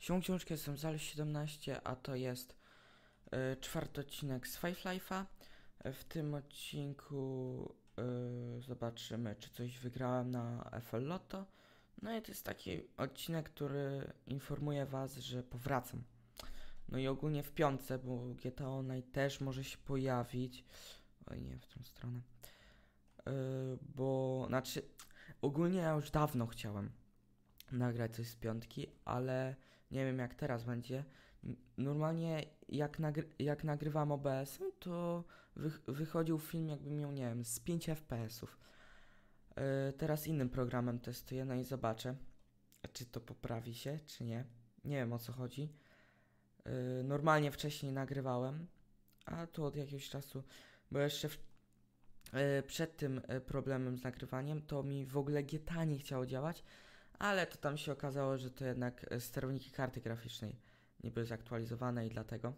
Książkę jestem z 17, a to jest czwarty odcinek z Five Life'a. W tym odcinku zobaczymy, czy coś wygrałem na FL Lotto. No i to jest taki odcinek, który informuje Was, że powracam. No i ogólnie w piątce, bo GTA Online też może się pojawić. Oj, nie, w tą stronę. Znaczy, ogólnie ja już dawno chciałem nagrać coś z piątki, ale nie wiem jak teraz będzie. Normalnie jak nagrywam OBS-em, to wychodził film jakbym miał, nie wiem, z 5 FPS-ów. Teraz innym programem testuję, no i zobaczę, czy to poprawi się, czy nie. Nie wiem o co chodzi. Normalnie wcześniej nagrywałem, a tu od jakiegoś czasu, bo jeszcze przed tym problemem z nagrywaniem, to mi w ogóle GTA nie chciało działać, ale to tam się okazało, że to jednak sterowniki karty graficznej nie były zaktualizowane i dlatego.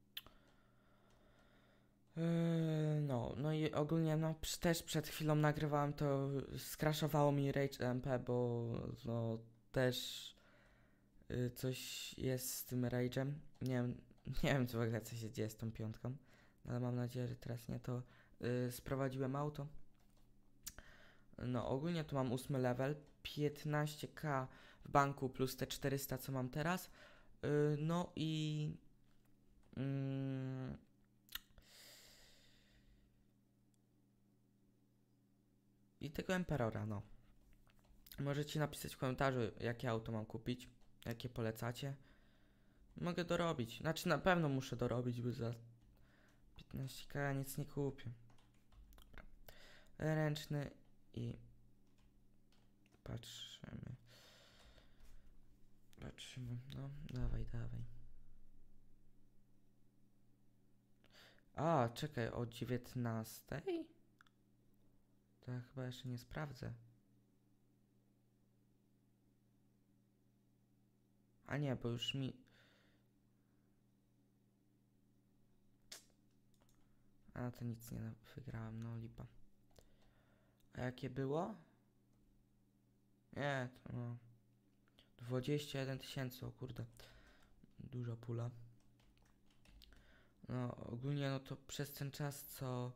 No i ogólnie też przed chwilą nagrywałem, to skraszowało mi Rage MP, bo no też coś jest z tym Rage'em. Nie wiem co w ogóle co się dzieje z tą piątką, ale mam nadzieję, że teraz nie, to sprowadziłem auto. No ogólnie tu mam 8 level, 15k w banku plus te 400 co mam teraz. No i i tego Emperora, no. Możecie napisać w komentarzu, jakie auto mam kupić, jakie polecacie. Mogę dorobić, znaczy na pewno muszę dorobić, bo za 15k ja nic nie kupię. Ręczny i patrzymy. No, dawaj. A, czekaj, o 19? To ja chyba jeszcze nie sprawdzę. A nie, bo już mi... A, to nic nie wygrałem, no lipa. A jakie było? Nie, to no... 21 tysięcy, o kurde. Duża pula. No, ogólnie no to przez ten czas, co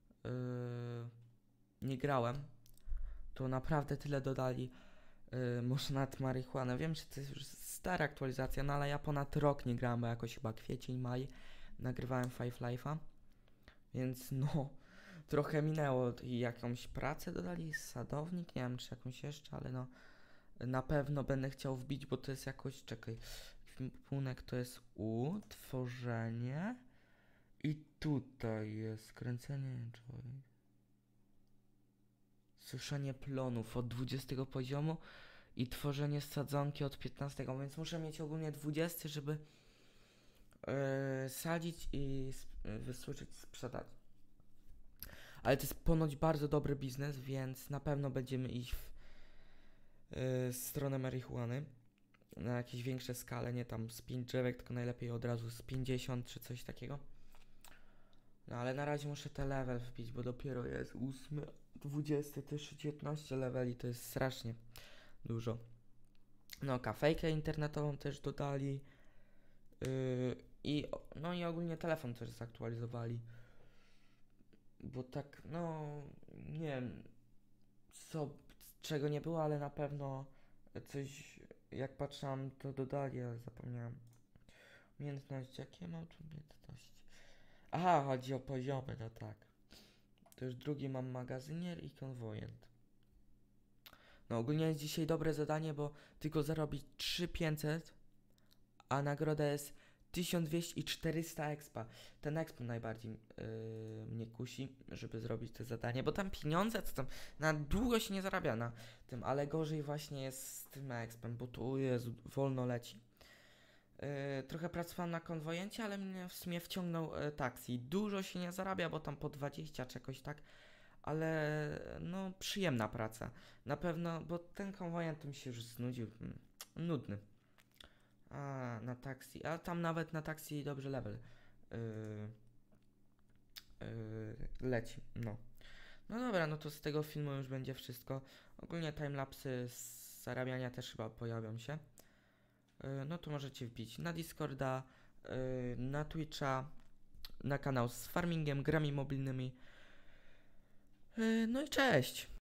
nie grałem, to naprawdę tyle dodali. Może nad marihuanę. Wiem, że to jest już stara aktualizacja, no ale ja ponad rok nie grałem, bo jakoś chyba kwiecień, maj nagrywałem Five Life'a. Więc no, trochę minęło i jakąś pracę dodali, sadownik, nie wiem czy jakąś jeszcze, ale no na pewno będę chciał wbić, bo to jest jakoś, czekaj, punek to jest tworzenie i tutaj jest kręcenie, suszenie plonów od 20 poziomu i tworzenie sadzonki od 15, więc muszę mieć ogólnie 20, żeby sadzić i wysuszyć, sprzedać. Ale to jest ponoć bardzo dobry biznes, więc na pewno będziemy iść w stronę marihuany na jakieś większe skale, nie tam z 5 drzewek, tylko najlepiej od razu z 50 czy coś takiego. No ale na razie muszę te level wbić, bo dopiero jest 8, 20, też 19 leveli, to jest strasznie dużo. No kafejkę internetową też dodali. No i ogólnie telefon też zaktualizowali. Bo tak, no nie wiem czego nie było, ale na pewno coś, jak patrzyłam, to dodali, ale zapomniałem. Umiejętności, jakie mam tu umiejętności? Aha, chodzi o poziomy, no tak. To już drugi mam magazynier i konwojent. No ogólnie jest dzisiaj dobre zadanie, bo tylko zarobić 3500, a nagroda jest 1200 i 400 expa. Ten exp najbardziej mnie kusi, żeby zrobić to zadanie, bo tam pieniądze, to tam na długo się nie zarabia na tym, ale gorzej właśnie jest z tym expem, bo tu jest wolno leci. Trochę pracowałem na konwojencie, ale mnie w sumie wciągnął taksi. Dużo się nie zarabia, bo tam po 20 czy jakoś tak, ale no przyjemna praca. Na pewno, bo ten konwojent to mi się już znudził. Nudny. A na taksi, a tam nawet na taksi dobrze level leci, no. No dobra, no to z tego filmu już będzie wszystko. Ogólnie timelapsy z zarabiania też chyba pojawią się. no to możecie wbić na Discorda, na Twitcha, na kanał z farmingiem, grami mobilnymi. No i cześć!